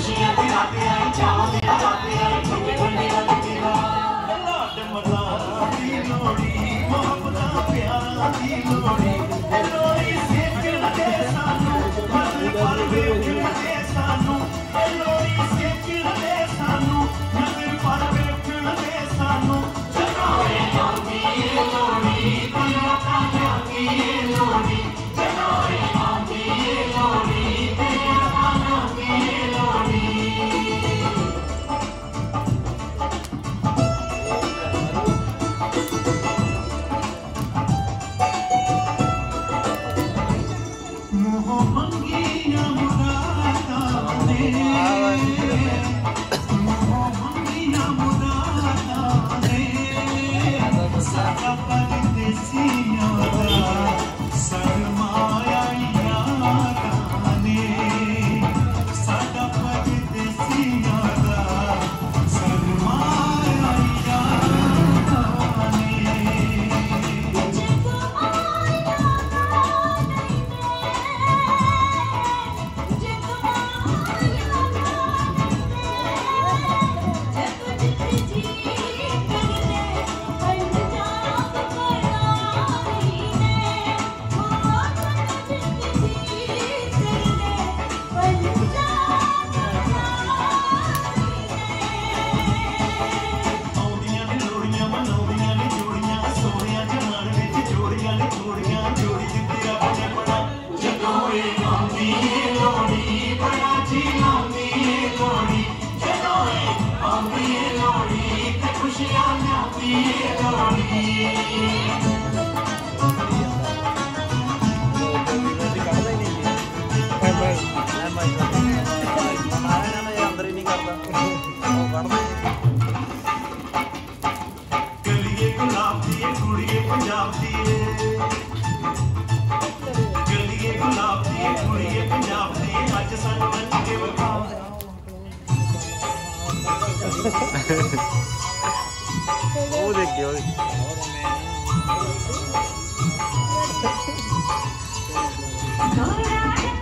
खुशियां दी रातें आई चाव दी रातें आई ठंडी ठंडी लगती लाड मल्ला दी लोड़ी मोहब्बत प्यार दी लोड़ी लोड़ी सेकण दे सानू नजर पर वेखण दे सानू लोड़ी सेकण दे सानू नजर पर वेखण दे सानू जगाए आंदी लोड़ी तेरा कामयाबी लोड़ी जगाए आंदी लोड़ी तेरा कामयाबी लोड़ी ਉਹ ਦੇਖਿਓ और मैं